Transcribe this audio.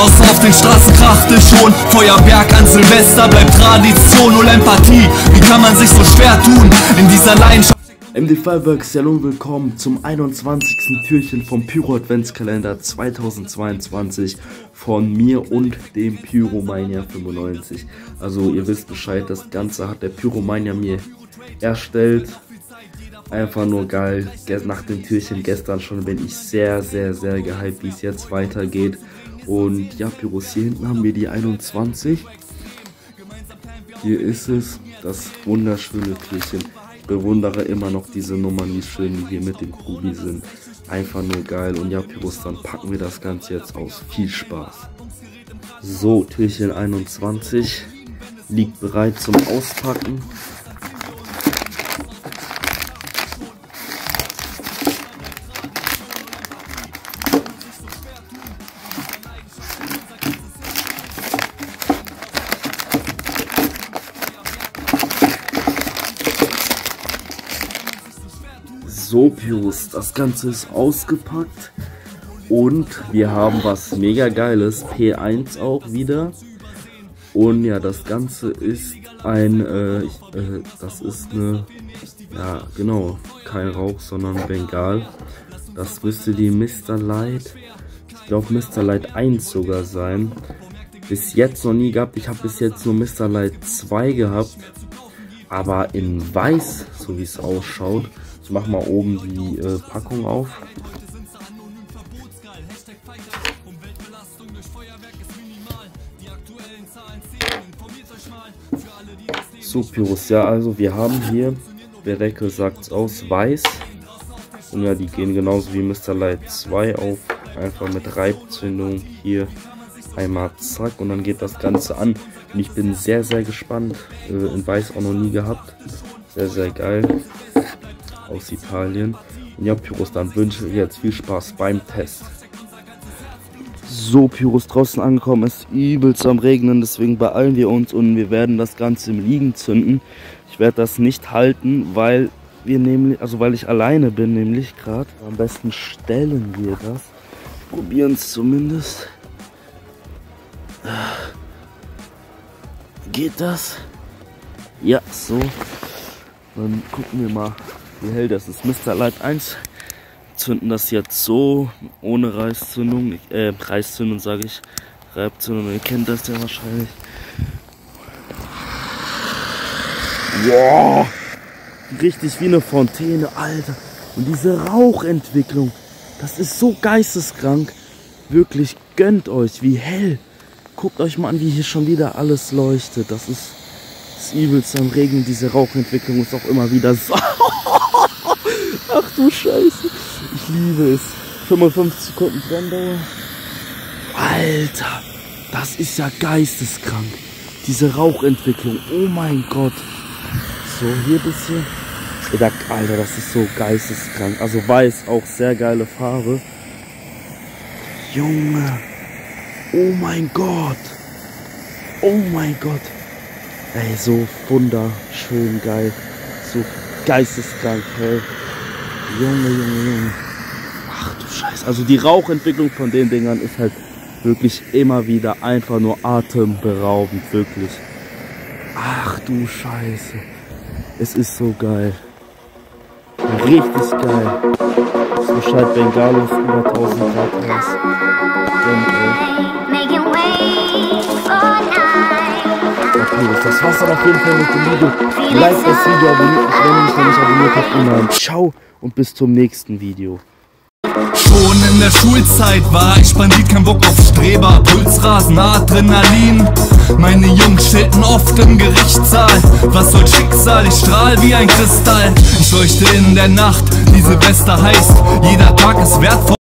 Draußen auf den Straßen kracht es schon. Feuerwerk an Silvester bleibt Tradition. Null Empathie, wie kann man sich so schwer tun in dieser Leidenschaft? MD Fireworks, hallo und willkommen zum 21. Türchen vom Pyro Adventskalender 2022 von mir und dem Pyromania 95. Also ihr wisst Bescheid, das Ganze hat der Pyromania mir erstellt. Einfach nur geil. Nach dem Türchen gestern schon bin ich sehr gehypt, wie es jetzt weitergeht. Und ja, Pyros, hier hinten haben wir die 21. Hier ist es, das wunderschöne Türchen. Ich bewundere immer noch diese Nummern, wie schön die hier mit dem Kubi sind. Einfach nur geil. Und ja, Pyros, dann packen wir das Ganze jetzt aus. Viel Spaß. So, Türchen 21 liegt bereit zum Auspacken. So, Pyros, das Ganze ist ausgepackt und wir haben was mega geiles, P1 auch wieder. Und ja, das Ganze ist ein, das ist eine, ja genau, kein Rauch, sondern Bengal. Das müsste die Mr. Light, ich glaube Mr. Light 1 sogar sein. Bis jetzt noch nie gehabt, ich habe bis jetzt nur Mr. Light 2 gehabt, aber in weiß, so wie es ausschaut. Ich mach mal oben die Packung auf. So, Pyros, ja, also wir haben hier, der Deckel sagt es aus, weiß. Und ja, die gehen genauso wie Mr. Light 2 auf. Einfach mit Reibzündung hier einmal zack und dann geht das Ganze an. Und ich bin sehr gespannt. In weiß auch noch nie gehabt. Sehr geil. Aus Italien. Und ja, Pyros, dann wünsche ich jetzt viel Spaß beim Test. So, Pyros, draußen angekommen, ist übelst am Regnen, deswegen beeilen wir uns und wir werden das Ganze im Liegen zünden. Ich werde das nicht halten, weil wir nämlich, also weil ich alleine bin, nämlich gerade. Am besten stellen wir das. Probieren es zumindest. Geht das? Ja, so. Dann gucken wir mal, wie hell das ist. Mr. Light 1 zünden das jetzt so, ohne Reißzündung, Reißzündung sage ich, Reibzündung, ihr kennt das ja wahrscheinlich. Wow, richtig wie eine Fontäne, Alter. Und diese Rauchentwicklung, das ist so geisteskrank. Wirklich, gönnt euch, wie hell. Guckt euch mal an, wie hier schon wieder alles leuchtet. Das ist übelst am Regen. Diese Rauchentwicklung ist auch immer wieder so. Ach du Scheiße. Ich liebe es. 55 Sekunden Brenndauer. Alter, das ist ja geisteskrank. Diese Rauchentwicklung. Oh mein Gott. So, hier ein bisschen. Alter, das ist so geisteskrank. Also weiß, auch sehr geile Farbe. Junge. Oh mein Gott. Oh mein Gott. Ey, so wunderschön geil. So geisteskrank hell. Junge. Ach du Scheiße. Also die Rauchentwicklung von den Dingern ist halt wirklich immer wieder einfach nur atemberaubend. Wirklich. Ach du Scheiße. Es ist so geil. Richtig geil. So Bescheid, Bengalos über 1000 Grad heiß. Das war's dann auf jeden Fall mit dem Video. Like das Video, abonniert mich, wenn ihr mich noch nicht abonniert habt. Und dann ciao und bis zum nächsten Video. Schon in der Schulzeit war ich Bandit, kein Bock auf Streber. Pulsrasen, Adrenalin. Meine Jungs chillten oft im Gerichtssaal. Was soll Schicksal, ich strahl wie ein Kristall. Ich leuchte in der Nacht, die Silvester heißt. Jeder Tag ist wertvoll.